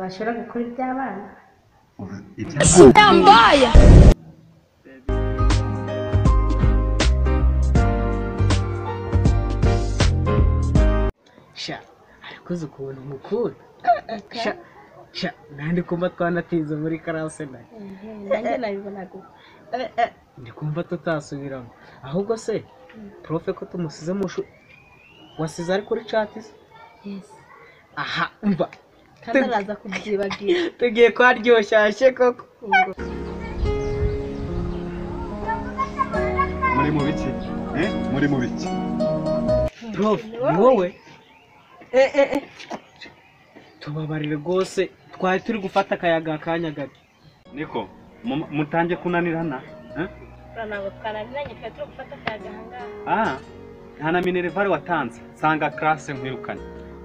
bashobora gukora iby'abana. Yambaye sha ariko uzi ukuntu mukunda sha nandi kumva twanatize muri karase nayo Nanjye nabibonaga. ndi kumva tutasubiramo ahubwo se profe ko tumusize wasize ari kuri chat se Yes. aha umva Kandi araza kubyibagira. tugiye kwaryoshye koko muri mu biki muri mu biki prof ni wowe tubabarire rwose twari turi gufata akayaga akanya gato niko mutange kunanirana Ntabwo twananiranye twari turi gufata akayaga ahangaha. nta na minerivare watanze sanga classe nkwirukane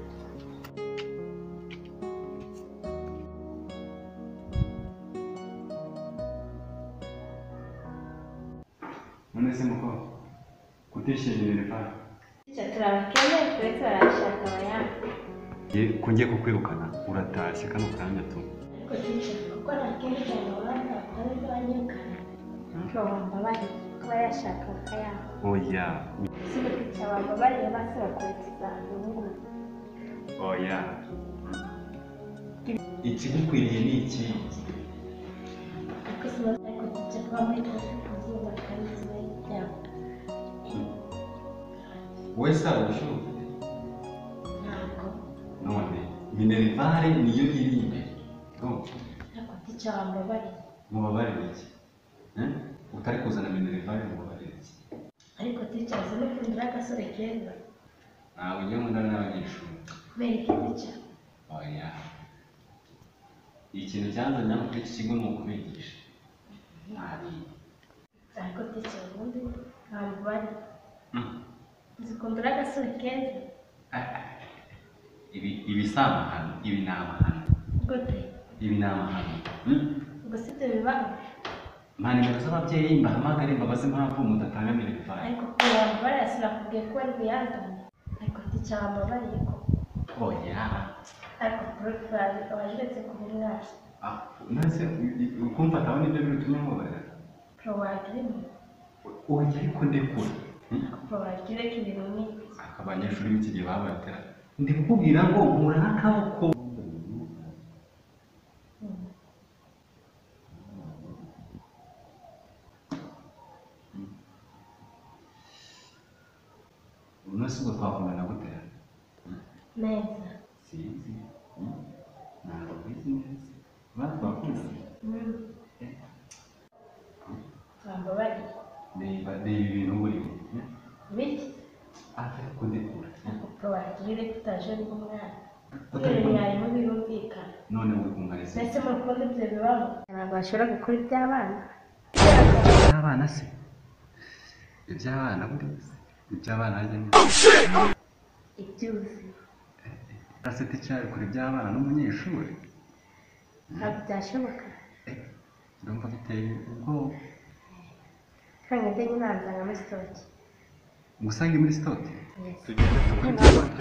none se muko kutishimiye minerivare Turabakene twese barashaka abayanga. ko ngiye kukwirukana uratashye kano kanya tu Ariko tuje kuko nta kindi kintu wabona atari banyirukana. Wambabaye kuba yashaka akayabo. oya Si gutya wambabaye base bakurikira ubu. oya ikigukwiriye ni iki Ariko sinzi ariko tuje kuba muri kuzuba kandi yabo. wowe saba ubushobozi ufite Ntabwo. none minerivare niyo iri imbere Ariko tuje wambabaye. mubabarire iki utari kuzana minerivare mubabarire iki Ariko tuje azi no kundira agasore keza. ntabwo ngiye nkundana n'abanyeshuri Kubera iki tuje? oya ikintu cyanzanye hano kuri iki kigo ni ukubigisha Ariko tuje ubundi ntabwo bari. Zikundira agasore keza. ibi si amahano ibi ni amahano Gute? ibi ni amahano Ubwo si ibyo bibaho. mpa nimero z'ababyeyi mbahamagare mbabaze impamvu mudatanga minerivare Ariko kuba wambabaye sinakubwiye ko wari buyazane. Ariko tuje wambabariye ko. oya Ariko porofari wajuretse ku mwaka. nase ukumfataho nibyo birutumye mubabarira Porowagirimo. oya ariko ndekura Porowagire ko ibintu nk'ibi. abanyeshuri b'iki gihe babatera ndi kukubwira ngo nkura n'akaboko uno si ubwo twakundana gutera Neza. sinzi ntabwo bizi neza batwakundana Wambabariye. reba ibintu burimo Biki? ariko ndekura Ariko porowagire ko utaje uri umwana. Kubera mwarimu birumvikana. none uri kumwariza Mbese mu rukundo ibyo bibaho. Ntabwo bashobora gukora iby'abana. iby'abana se iby'abana buriya se iby'abana harya ni Ibyuzi. asete cyari kure iby'abana n'umunyeshuri Ntabwo byashoboka. ndumva biteye ubwoba Kandi njye nanza nka musitoki. ngusange muri sitoke Yes. tugende tukore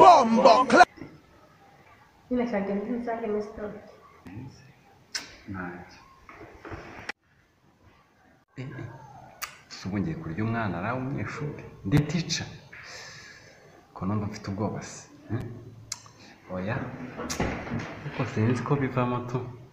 Nyine kandi njye nsange musitoki. ntacyo si ubu ngiye kurya umwana ari umunyeshuri ndi tica ko numva mfite ubwoba se oya ariko sinzi ko bivamo tu